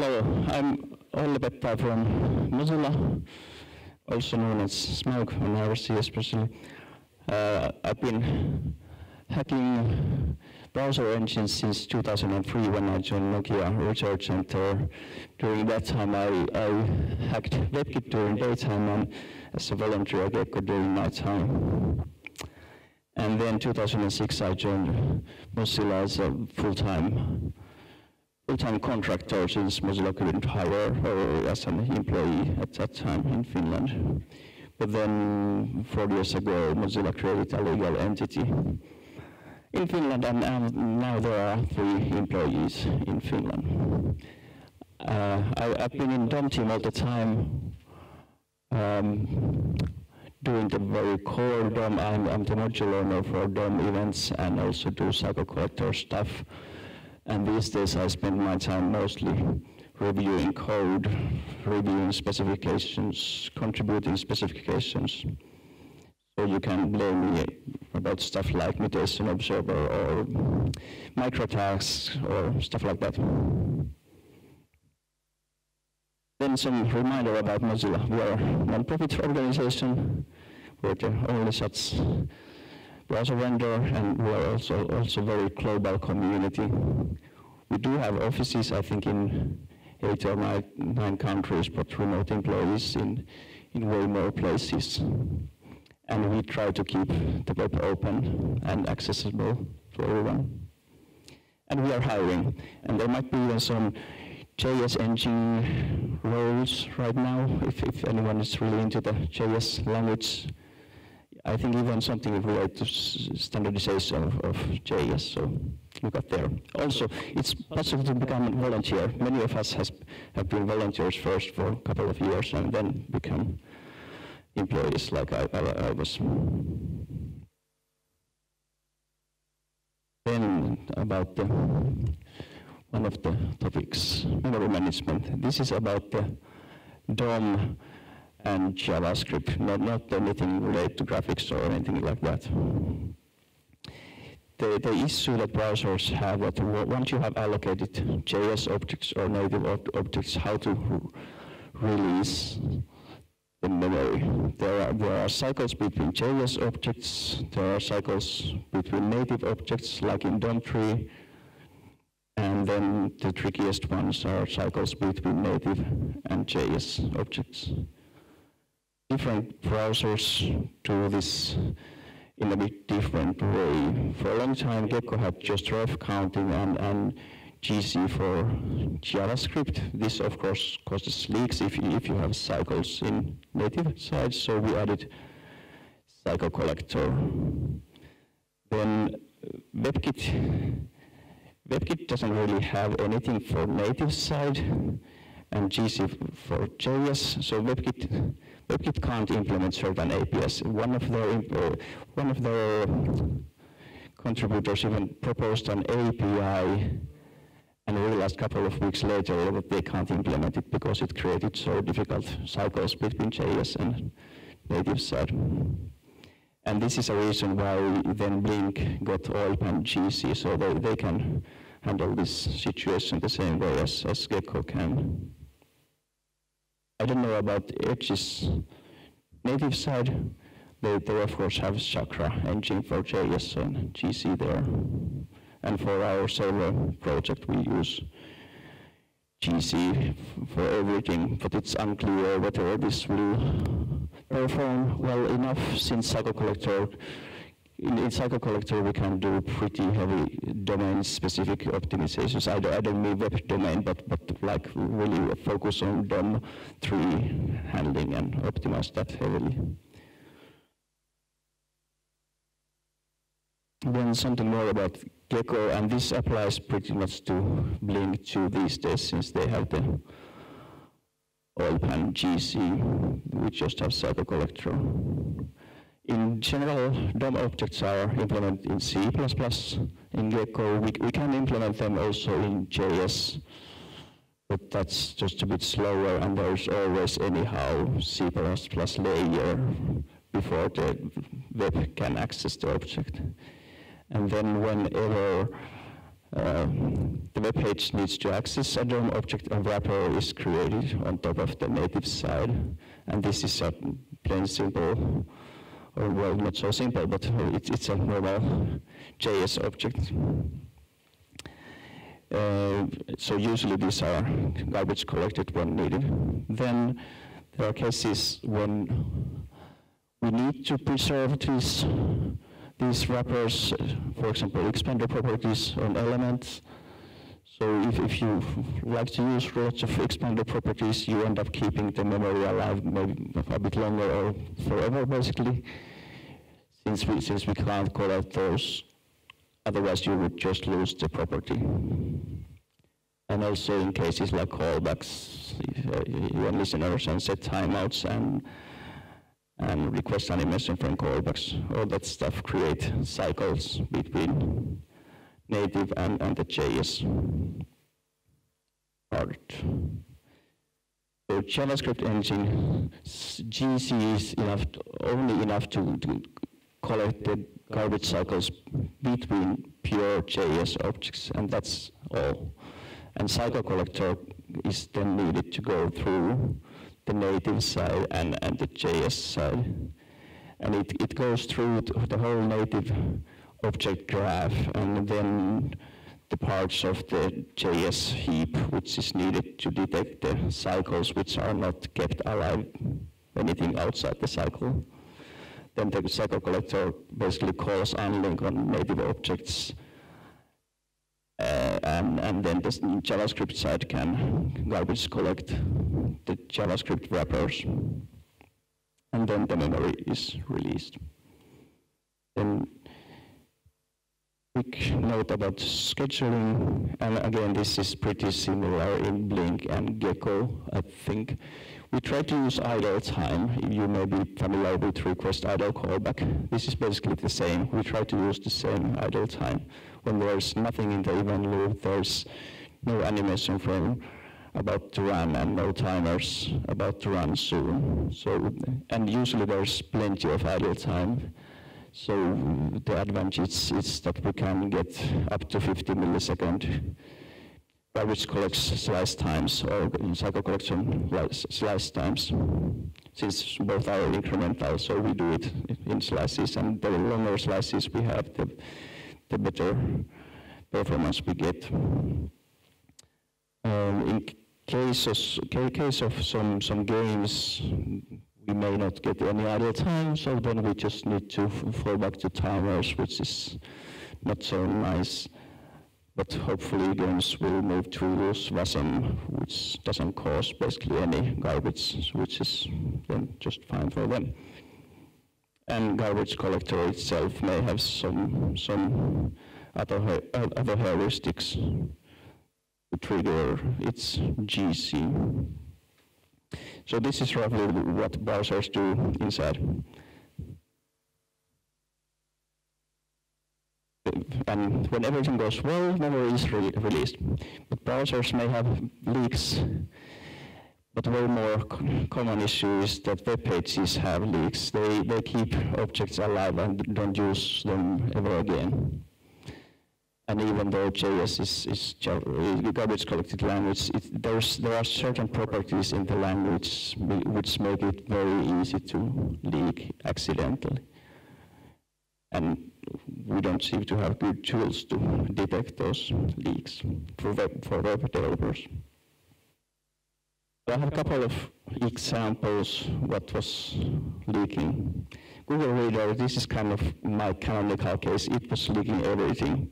Hello, I'm Olli Pettay from Mozilla, also known as Smoke on IRC especially. I've been hacking browser engines since 2003 when I joined Nokia Research Center. During that time I hacked WebKit during daytime and as a volunteer Gecko during nighttime. And then 2006 I joined Mozilla as a full-time contractor since Mozilla couldn't hire her as an employee at that time in Finland. But then 4 years ago Mozilla created a legal entity in Finland and now there are 3 employees in Finland. I've been in DOM team all the time, doing the very core DOM. I'm the module owner for DOM events and also do cycle collector stuff. And these days I spend my time mostly reviewing code, reviewing specifications, contributing specifications. So you can blame me about stuff like mutation observer or microtasks or stuff like that. Then some reminder about Mozilla. We are a non-profit organization. We're the only such browser vendor, and we are also very global community. We do have offices, I think, in 8 or 9 countries, but remote employees in way more places. And we try to keep the web open and accessible to everyone. And we are hiring, and there might be even some JS engine roles right now, if anyone is really into the JS language. I think even something related to standardization of JS, so look up there. Also, it's possible to become a volunteer. Many of us have been volunteers first for a couple of years and then become employees like I was. Then about one of the topics, memory management. This is about the DOM and JavaScript, not anything related to graphics or anything like that. The issue that browsers have that once you have allocated JS objects or native objects, how to release the memory. There are cycles between JS objects, there are cycles between native objects like in DOM tree, and then the trickiest ones are cycles between native and JS objects. Different browsers do this in a bit different way. For a long time, Gecko had just ref counting and GC for JavaScript. This, of course, causes leaks if you have cycles in native side, so we added cycle collector. Then WebKit doesn't really have anything for native side and GC for JS, so WebKit can't implement certain APIs. One of their contributors even proposed an API and realized a couple of weeks later that they can't implement it because it created so difficult cycles between JS and native side. And this is a reason why then Blink got OIP and GC, so they can handle this situation the same way as Gecko can. I don't know about Edge's native side. They of course have Chakra engine for JS and GC there. And for our server project we use GC for everything, but it's unclear whether this will perform well enough since cycle collector. In cycle collector we can do pretty heavy domain-specific optimizations. I don't mean web domain, but like really focus on DOM tree handling and optimize that heavily. Then something more about Gecko, and this applies pretty much to Blink 2 these days since they have the OIP and GC. We just have cycle collector. In general, DOM objects are implemented in C++. In Gecko, we can implement them also in JS, but that's just a bit slower, and there's always anyhow C++ layer before the web can access the object. And then whenever The web page needs to access a DOM object. A wrapper is created on top of the native side, and this is a plain simple, or well, not so simple, but it's a normal JS object. So usually these are garbage collected when needed. Then there are cases when we need to preserve these wrappers, for example, expander properties on elements. So if you like to use lots of expander properties, you end up keeping the memory alive maybe a bit longer or forever, basically, since we can't call out those. Otherwise, you would just lose the property. And also in cases like callbacks, when listeners and set timeouts and request animation from callbacks, all that stuff create cycles between native and the JS part. So JavaScript engine, GC is only enough to collect the garbage cycles between pure JS objects, and that's all. And cycle collector is then needed to go through the native side and the JS side. And it goes through the whole native object graph, and then the parts of the JS heap, which is needed to detect the cycles which are not kept alive, anything outside the cycle. Then the cycle collector basically calls unlink on native objects, and then the JavaScript side can garbage collect the JavaScript wrappers, and then the memory is released. Then quick note about scheduling, and again this is pretty similar in Blink and Gecko, I think. We try to use idle time. You may be familiar with request idle callback. This is basically the same. We try to use the same idle time. When there's nothing in the event loop, there's no animation frame about to run and no timers about to run soon. So, and usually there's plenty of idle time. So the advantage is that we can get up to 50 millisecond garbage collects slice times or cycle collection slice times, since both are incremental, so we do it in slices, and the longer slices we have, the better performance we get. In case of some games, we may not get any idle time, so then we just need to fall back to timers, which is not so nice. But hopefully games will move to use WASM, which doesn't cause basically any garbage, which is then just fine for them. And garbage collector itself may have some other heuristics to trigger its GC. So this is roughly what browsers do inside. And when everything goes well, memory is released. But browsers may have leaks. But a way more common issue is that web pages have leaks. They keep objects alive and don't use them ever again. And even though JS is garbage collected language, there are certain properties in the language which make it very easy to leak accidentally. And we don't seem to have good tools to detect those leaks for web developers. I have a couple of examples what was leaking. Google Reader, this is kind of my canonical case. It was leaking everything.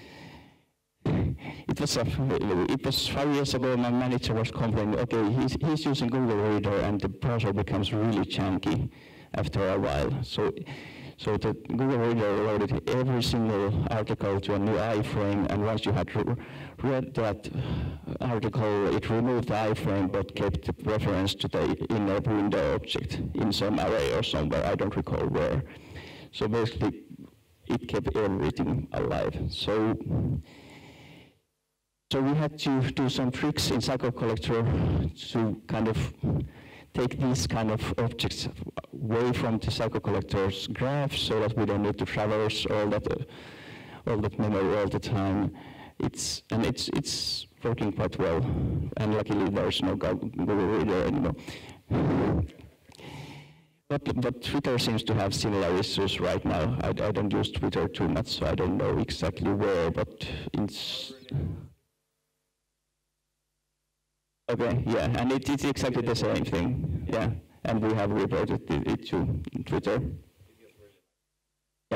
It was 5 years ago. My manager was complaining, okay, he's using Google Reader and the browser becomes really chunky after a while. So the Google Reader loaded every single article to a new iframe, and once you had read that article, it removed the iframe but kept the reference to the inner window object in some array or somewhere, I don't recall where. So basically, it kept everything alive. So we had to do some tricks in Cycle Collector to kind of take these kind of objects away from the Cycle Collector's graph so that we don't need to traverse all that memory all the time. It's working quite well, and luckily there's no Google Reader anymore. But Twitter seems to have similar issues right now. I don't use Twitter too much, so I don't know exactly where, but it's... Okay, yeah, and it's exactly the same thing, yeah. And we have reported it to Twitter. Yeah.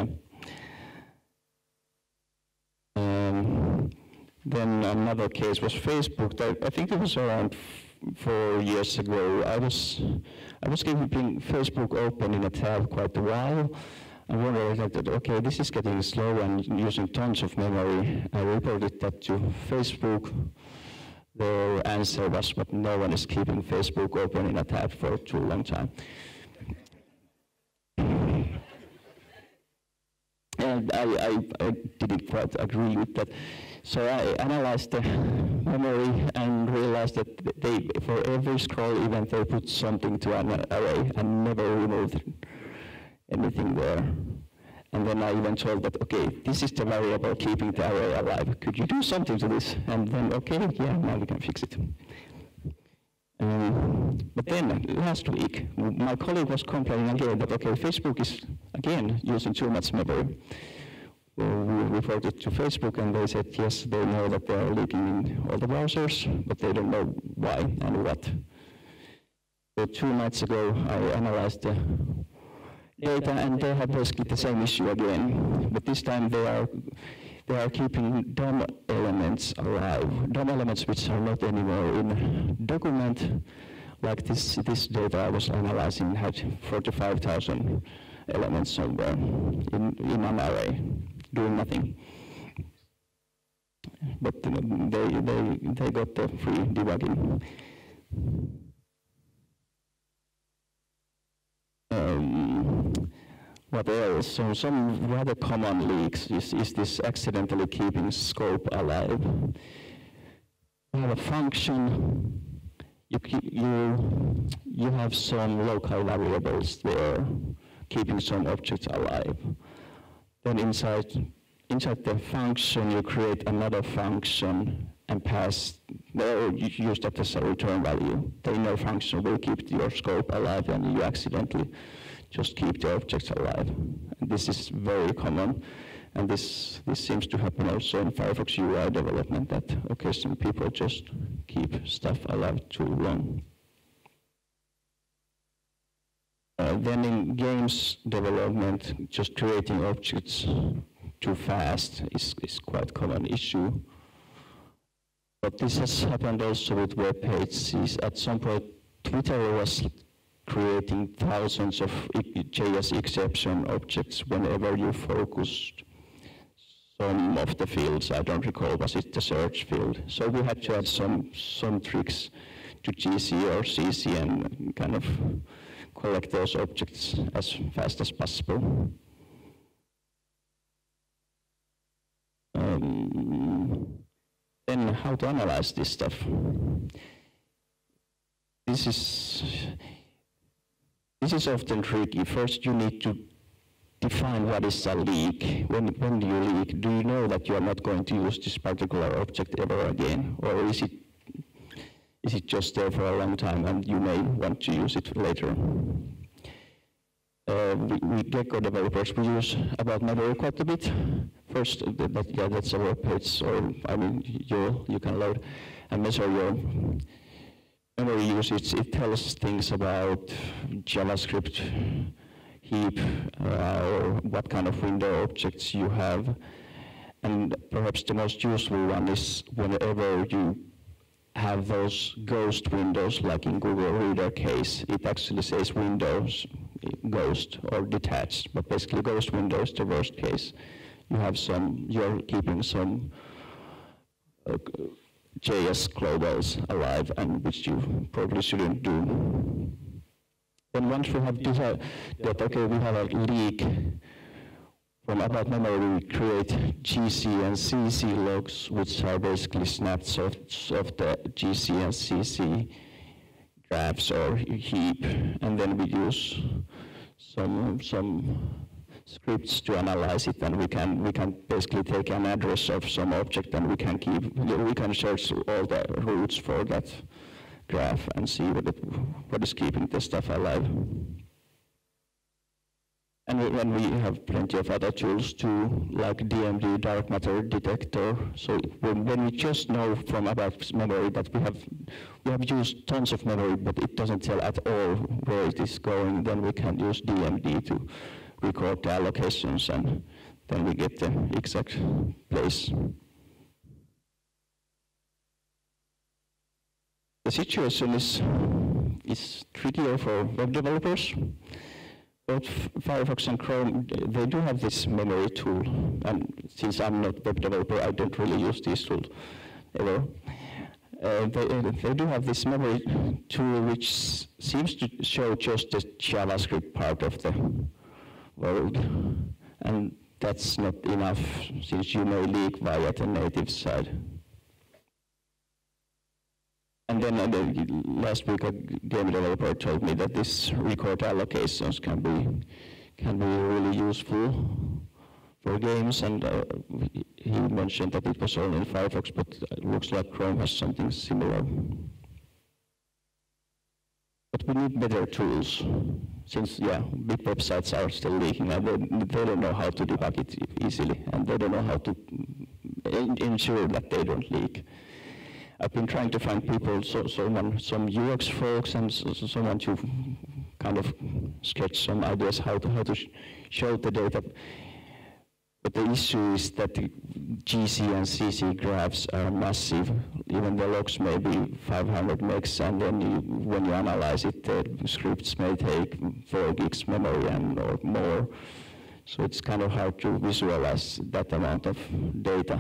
Then another case was Facebook. I think it was around 4 years ago. I was keeping Facebook open in a tab quite a while. I wondered that, okay, this is getting slow and using tons of memory. I reported that to Facebook. The answer was, but no one is keeping Facebook open in a tab for too long time. And I didn't quite agree with that. So I analyzed the memory and realized that for every scroll event, they put something to an array and never removed anything there. And then I even told that, okay, this is the variable keeping the array alive. Could you do something to this? And then, okay, yeah, now we can fix it. But then last week, my colleague was complaining again that, okay, Facebook is again using too much memory. We reported to Facebook and they said, yes, they know that they are leaking in all the browsers, but they don't know why and what. So 2 nights ago, I analyzed the data and they have basically the same issue again, but this time they are keeping DOM elements alive, DOM elements which are not anymore in document. Like this data I was analyzing had 45,000 elements somewhere in an array, doing nothing. But they got the free debugging. What else? So some rather common leaks is this accidentally keeping scope alive. You have a function. You have some local variables there, keeping some objects alive. Then inside the function, you create another function and pass, or you use that as a return value. The inner function will keep your scope alive, and you accidentally just keep the objects alive. And this is very common, and this seems to happen also in Firefox UI development, that occasionally people just keep stuff alive too long. Then in games development, just creating objects too fast is quite a common issue. But this has happened also with web pages. At some point, Twitter was creating thousands of JS exception objects whenever you focused some of the fields. I don't recall, was it the search field? So we had to add some tricks to GC or CC and kind of collect those objects as fast as possible. Then how to analyze this stuff? This is often tricky. First, you need to define what is a leak. When do you leak? Do you know that you are not going to use this particular object ever again? Or is it just there for a long time and you may want to use it later? We Gecko developers, we use about memory quite a bit. First, that's a web page, or I mean, you can load and measure your memory usage. It tells things about JavaScript heap or what kind of window objects you have. And perhaps the most useful one is whenever you have those ghost windows, like in Google Reader case, it actually says Windows ghost or detached, but basically ghost window is the worst case. You're keeping some JS globals alive, and which you probably shouldn't do. Then once we have decided that, okay, we have a leak from about memory, we create GC and CC logs, which are basically snapshots of the GC and CC graphs or heap, and then we use some scripts to analyze it, and we can basically take an address of some object, and we can search all the routes for that graph and see what is keeping the stuff alive. And we have plenty of other tools too, like DMD, dark matter detector. So when we just know from about memory that we have used tons of memory, but it doesn't tell at all where it is going, then we can use DMD to record the allocations, and then we get the exact place. The situation is trickier for web developers. Both Firefox and Chrome, they do have this memory tool, and since I'm not a web developer, I don't really use this tool ever. They do have this memory tool which seems to show just the JavaScript part of the world, and that's not enough since you may leak via the native side. And then last week a game developer told me that this record allocations can be really useful for games, and he mentioned that it was only in Firefox, but it looks like Chrome has something similar. But we need better tools, since big websites are still leaking, and they don't know how to debug it easily, and they don't know how to ensure that they don't leak. I've been trying to find people, some UX folks, and someone to kind of sketch some ideas how to show the data. But the issue is that the GC and CC graphs are massive. Even the logs may be 500 megs, and then when you analyze it, the scripts may take 4 gigs memory or more. So it's kind of hard to visualize that amount of data.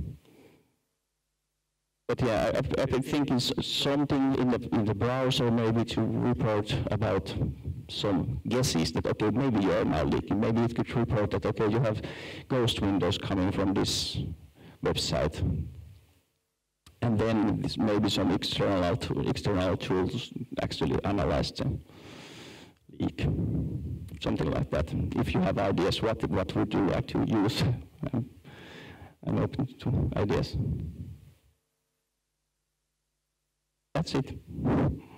But I've been thinking something in the browser maybe to report about some guesses that, okay, maybe you are now leaking. Maybe it could report that, okay, you have ghost windows coming from this website. And then maybe some external tools actually analyze the leak. Something like that. If you have ideas, what would you like to use? I'm open to ideas. That's it.